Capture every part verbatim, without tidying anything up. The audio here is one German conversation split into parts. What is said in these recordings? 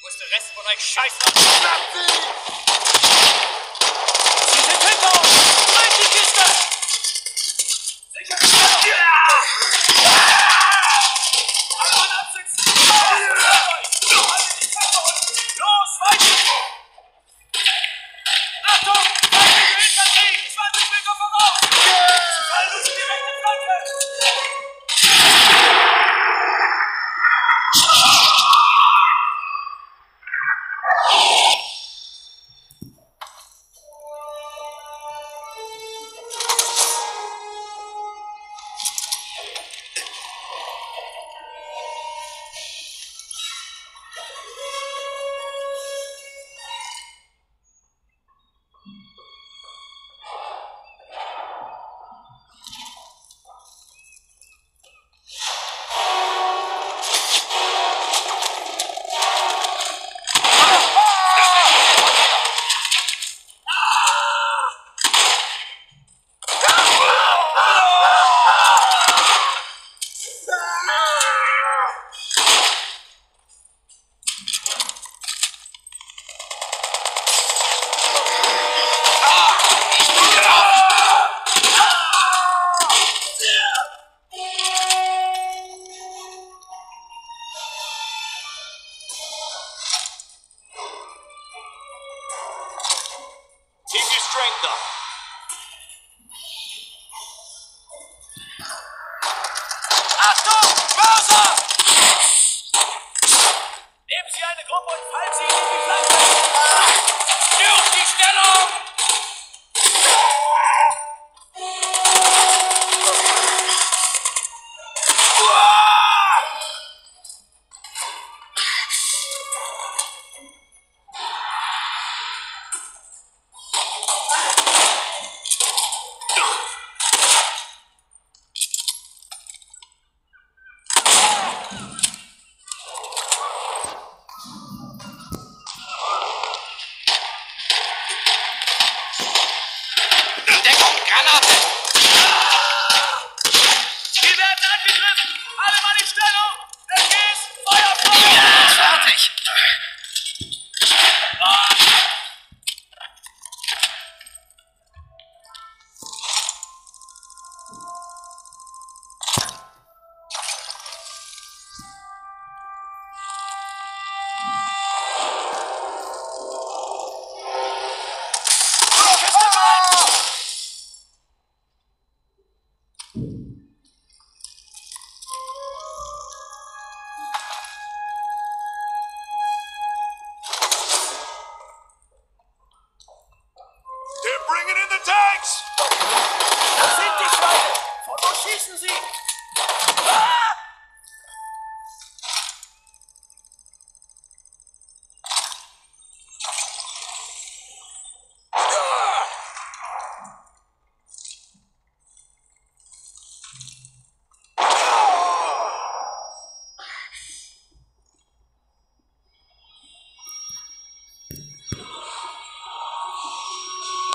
Wo ist der Rest von euch Scheiß? Sie sind hinter uns! Halt die Kiste! Sicher! Alle Mann absitzen! Los, weiter! Achtung! Feindliche Infanterie! zwanzig Meter voraus! Verlusten die rechte Flanke! Achtung! Mörser! Nehmen Sie eine Gruppe und fallen Sie in die Flanke! Durch die Stellung! Granate! Wir werden angegriffen! Alle Mann in Stellung! Es ist Feuer frei! Fertig! Bringing in the tanks! Das sind die Schweine! Von wo schießen sie? Ah!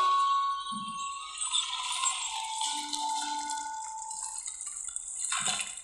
You